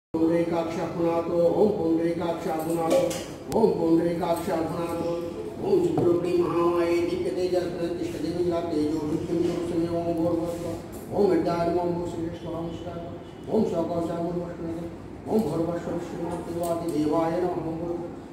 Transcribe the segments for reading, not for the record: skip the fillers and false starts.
पुंडरीकाक्षापुनातो ओम पुंडरीकाक्षापुनातो ओम पुंडरीकाक्षापुनातो ओम सुब्रह्मण्य महामाये दीप्यते जलप्रतिष्ठते गुजरात तेजो विष्णु ओम भोर्वस्व ओम विद्याय ओम भूषिष्ठवांशा ओम शौकौशामुर्वष्ण ओम भोर्वस्व विष्णुवादि देवाय नमः।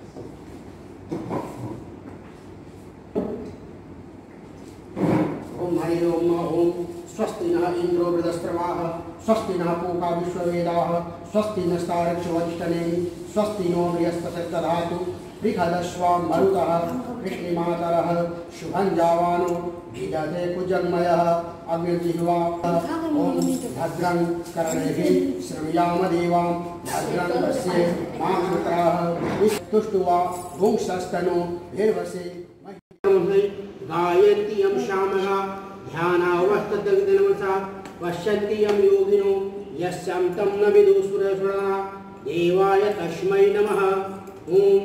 ओम हरि ओम ओम स्वस्ति न इंद्रो वृदस्त्रवाः स्वस्ति न पूका विश्ववेदाः स्वस्ति नस्तारक्षवरिष्ठनेमि स्वस्ति नो बृहस्पतिर्दधातु बृहदश्वा मरुतः कृष्णिमातरः शुभं जावानो विदधे कुजन्मयः अग्निर्जिह्वा ओम भद्रं कर्णैः श्रवयाम देवां भद्रं पश्ये माक्षत्राः तुष्टुवा भुङ्क्षस्तनो भीर्वसे गायन्ति यं श्यामः ध्यानावस्थितनमसा पश्यन्ति यं योगिनो यस्यां तं न विदुसुरसुराः देवाय तस्मै नमः। ओम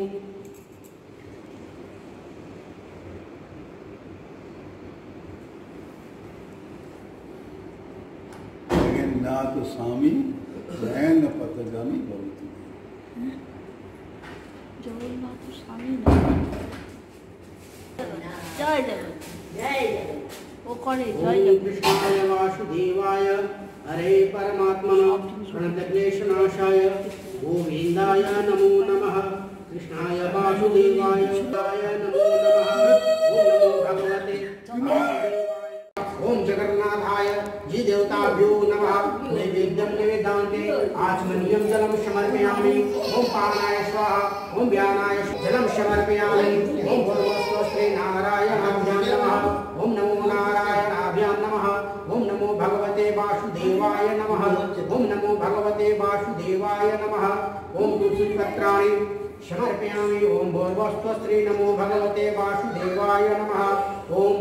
जगन्नाथ स्वामी नयन पतगामी भवति। जगन्नाथ स्वामी जय जय वो कौन है? जय कृष्णाय वासुदेवाय हरे परमात्मने प्रणतक्लेशनाशाय गोविन्दाय नमो नमः। कृष्णाय वासुदेवाय नमो नमः। ओम भगवते ओम जगन्नाथाय जी देवताभ्यो नमः। नैवेद्यं निवेदान्ते आचमनीयं जलं समर्पयामि। ओम पानाय स्वाहा ओम व्यानाय जलं समर्पयामि। ओम भूर्भुवस्वस्ते नारायणाभ्यां नमः। ओम नमो नारायणाभ्यां नमः। ओम नमो भगवते वासुदेवाय नमः। ओम नमो भगवते वासुदेवाय नमः। ओम तुलसीपत्राणि समर्पयामि। ओम भूर्भुवस्वस्ते नमो भगवते वासुदेवाय नमः। ओम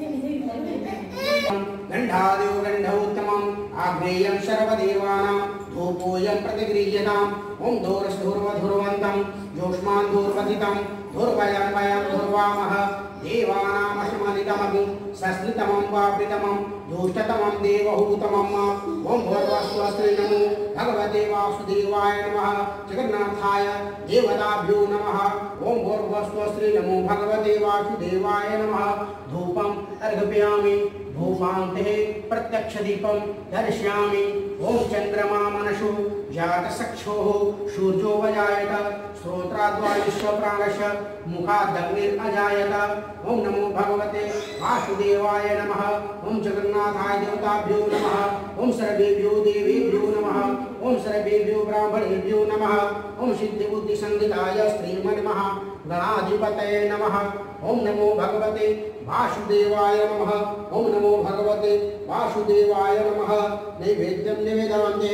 गंधादेव गंधोत्तमं आग्नेयं सर्वदेवानां धूपोऽयं प्रतिगृह्यताम्। ओम धूर्वधूर्वन्तं जोष्मान् धूर्वदितं धूर्वयं वयं धूर्वामः। देवानामशमनितमग्नि सस्नितमं वाप्रितमं दुष्टतमं देवहूतमम्। ओम भूर्भुवस्वस्ते नमो भगवते वासुदेवाय नमः। जगन्नाथाय देवताभ्यो नमः। ओम भूर्भुवस्वस्ते नमो भगवते वासुदेवाय नमः। धूपम् अर्घ्ययामि। धूपान्ते प्रत्यक्षदीपं दर्शयामि। ओम चन्द्रमा मनसो जातचक्षुः सूर्यो वजायत श्रोत्राद्वायुश्च प्राणश्च मुखादग्निरजायत। ओम नमो भगवते वासुदेवाय नमः। ओम जगन्नाथाय देवताभ्यो नमः। ओम सर्वेभ्यो देवेभ्यो नमः। ओम सर्वेभ्यो ब्राह्मणेभ्यो नमः। ओम सिद्धिबुद्धिसंहिताय श्रीमन्महा गणाधिपतये नमः। ओम नमो भगवते वासुदेवाय नमः। ओम नमो भगवते वासुदेवाय नमः। नैवेद्यं निवेदन्ते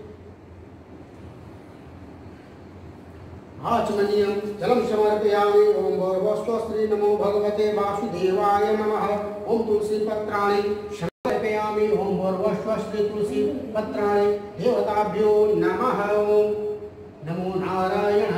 आचमनीयं जलं समर्पयामि। ओम भूर्भुवस्वस्ते नमो भगवते वासुदेवाय नमः। ओम तुलसीपत्राणि समर्पयामि। ओम भूर्भुवस्वस्ते तुलसीपत्राणि देवताभ्यो नमः। ओम नमो नारायण